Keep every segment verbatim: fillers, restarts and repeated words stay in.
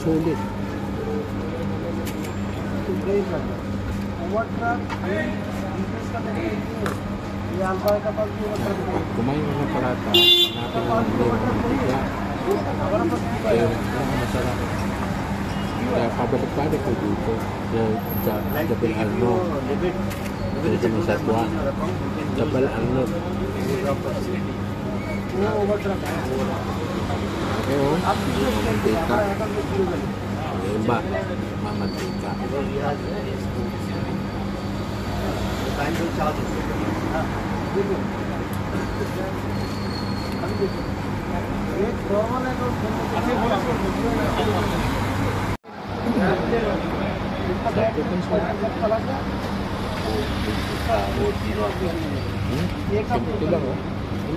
sulit. Pag kumain ka ng palata, hanapin mo ng liver mantika. Kaya masarap. Kaya pabalik-balik ko dito sa Jabal Arno. Dito sa Satwa. Jabal Arno. Ayo, mamantika. Iba, mamantika. Ito lang oh.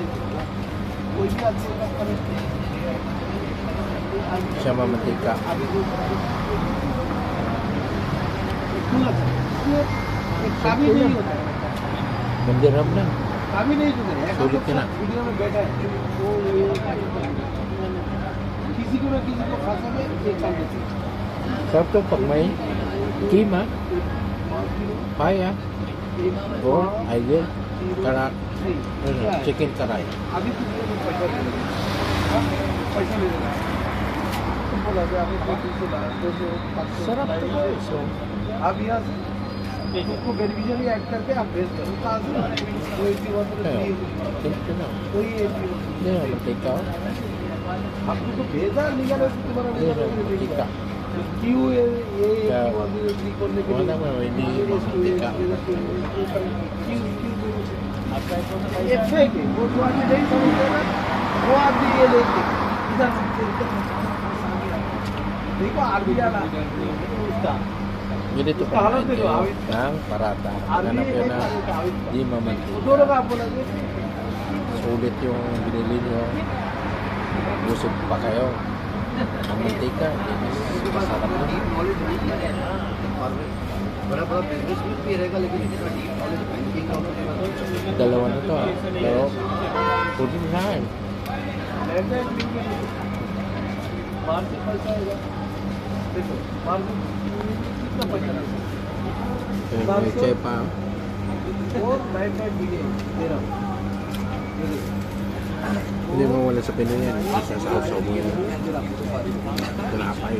Siya mamantika. Menjerap na. Sulit ka na. Sarap to pag may kima, paya, or ayun, karak, chicken karay. Sarap to guys. अब यहाँ से उसको beneficiary add करके आप भेज दो कोई eighty one कोई एटी वन आपको तो भेजा निकालो तुम्हारा क्यों ये ये करने के लिए ये फेक है वो जो आदमी नहीं समझते ना वो आदमी ये लेके इधर देखो आदमी आना jadi itu yang parata karena karena di mamantika sulit yung binili nyo busog pa kayo mamantika ini masarap na dalawa na to pero pwede na eh may chepa hindi mo wala sa Pinoy yan isa sa kausaw mo yan tinapay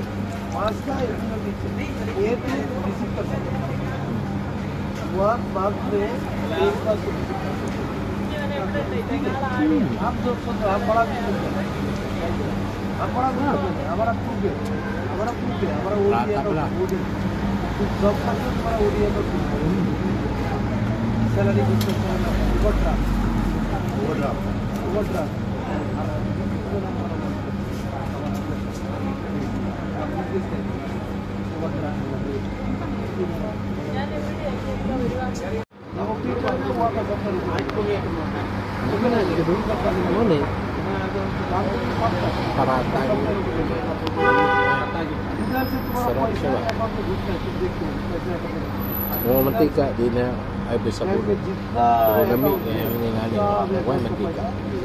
rata pala जब तक तुम्हारा ओडिया तो salary कुछ overdraft overdraft overdraft parata sarap siya ba? Mga mantika, di na ay bisa po. Puro nami, kaya yung nangyayari. Huwag mantika.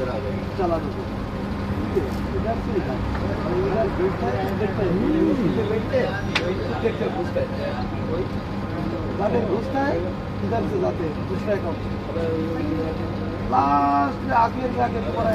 Last में आखिर जाके तुम्हारा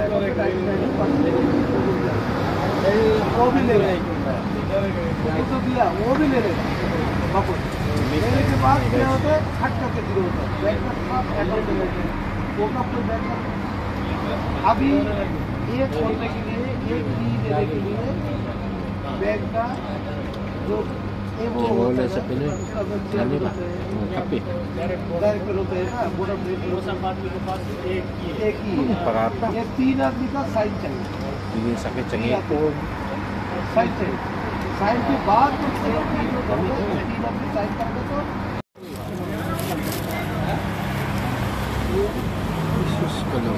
वो भी ले लेगा तो दिया वो भी ले लेगा वापस लेने के बाद क्या होता है हट करके जीरो होता है बैक का साथ अकाउंट में लेते हैं वो का अपने बैक का अभी ये खोलने के लिए एक की देने के लिए बैक का जो वो होता है सब ने जाने बा कापी डायरेक्टर होते हैं ना बोर्ड ऑफ डायरेक्टर के पास एक एक ही पराठा ये तीन आदमी का साइन चाहिए ini sakit cengeng pun sign चाहिए साइन के बाद तो तीन आदमी साइन करते तो Yesus kalau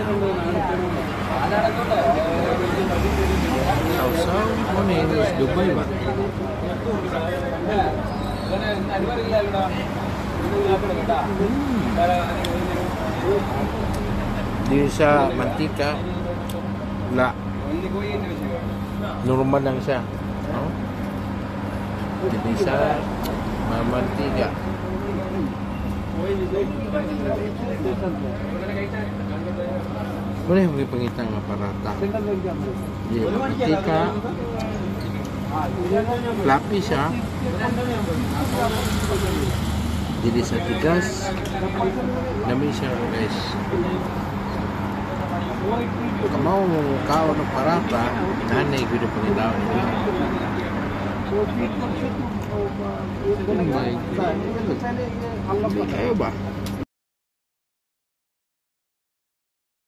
sausau mana yang Dubai ba di sa mantika la normal lang siya no? Bisa Maman tiga. Boleh beli pengitang apa rata? Iya, ketika lapis ya. Jadi satu gas, nama siya guys. Kamau kau na parata, nanay ko na pangitaw niya. Oh my God. Kayo ba?